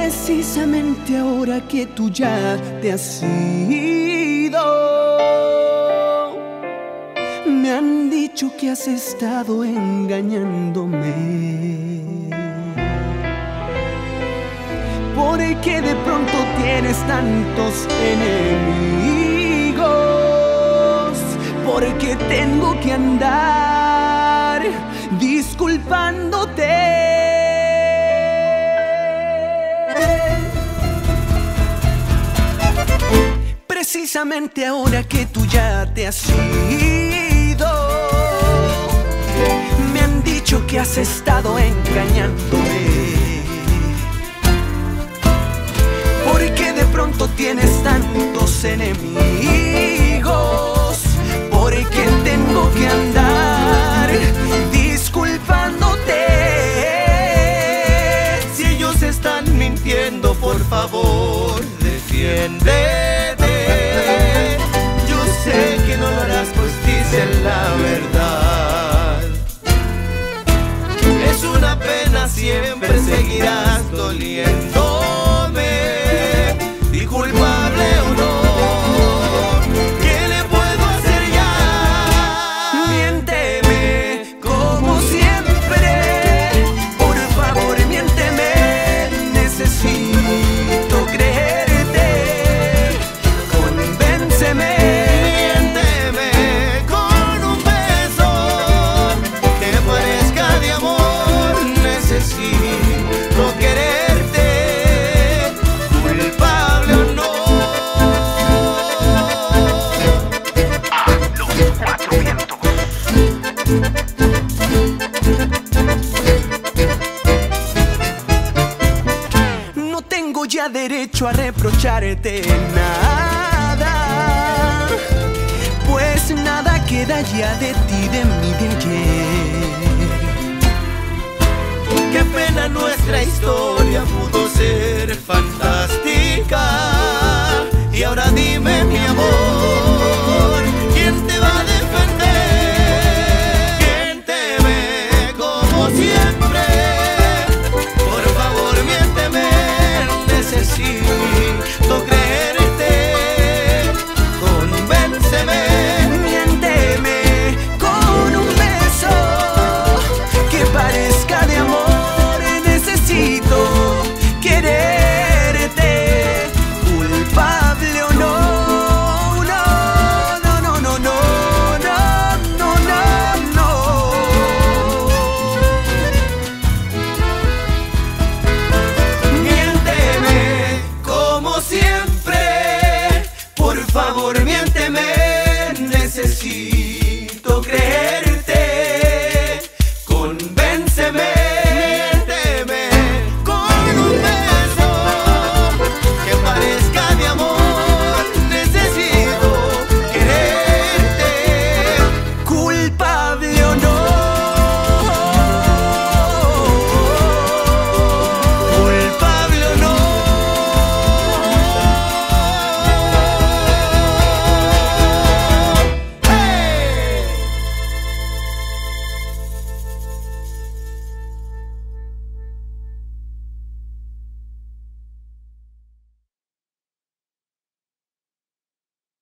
Precisamente ahora que tú ya te has ido, me han dicho que has estado engañándome, porque de pronto tienes tantos enemigos, porque tengo que andar disculpándote. Precisamente ahora que tú ya te has ido, me han dicho que has estado engañándome, porque de pronto tienes tantos enemigos, porque tengo que andar disculpándote. Si ellos están mintiendo, por favor, defiéndete. Yo sé que no lo harás, pues dicen la verdad. Es una pena, siempre seguirás doliéndome, y culpable o no, ¿qué le puedo hacer ya? Miénteme como siempre, por favor, miénteme. Necesito creerte, convénceme. Miénteme con un beso que parezca de amor. Necesito quererte, culpable o no. Los cuatro vientos. No tengo ya derecho a reprocharte nada, pues nada queda ya de ti, de mí, de ayer. Qué pena, nuestra historia pudo ser fantástica. Y ahora dime, mi amor, ¿quién te